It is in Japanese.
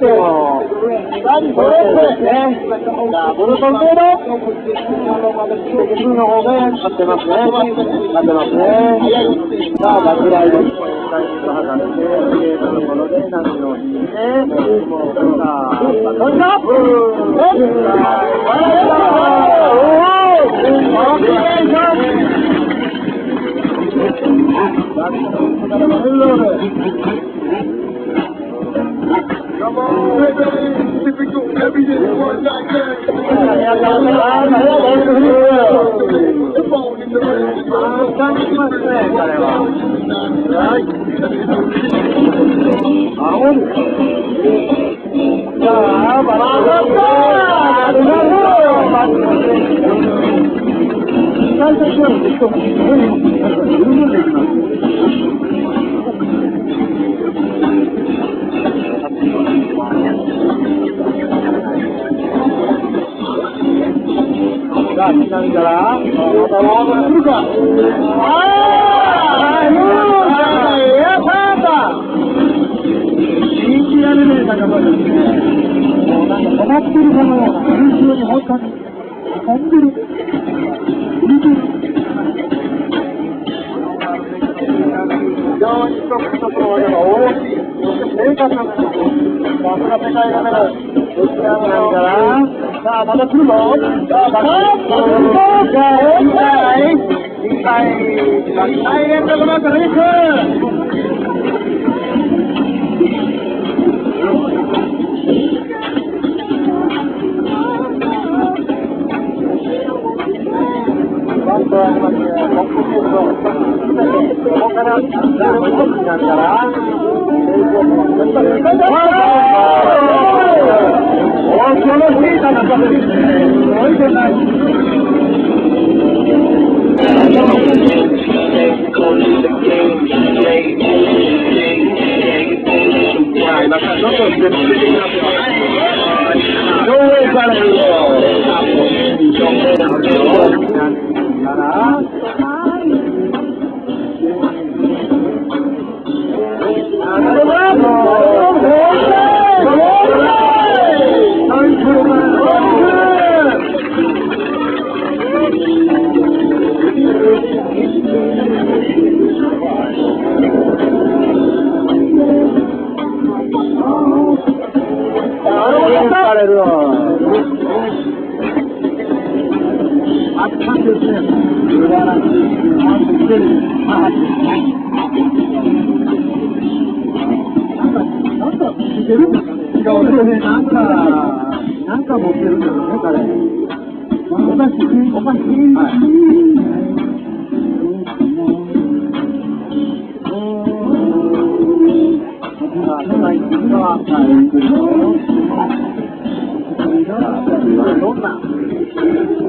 して何これってね。じゃあブルトン程度敵の方が勝ってますね。勝ってますね。さあ落雷です。タイミング測ってゲートのところで波を引いてさあこんにちは。Come on, baby. Typical everyday one nightさあ、南からまたロードが来るか。信じられない高さですね。もうなんか止まってるかのような、空中に本当に飛んでる。浮いてる。非常に一つ一つの技が大きい。そして正確なこと。さすが世界が目指す。どちらもなんから。さあ、また来るぞ。さあ、また来るぞ。じゃあ、2回連続のクリック。バントはありますね。コンプリート。ここから、じゃあ、もう一つになるから、恐ろしい高さですね。すごいでない。今からどんどん出てきますよ。上映されるよ。なんか持ってるんだよね、彼。おかしい、おかしい。はい。どんな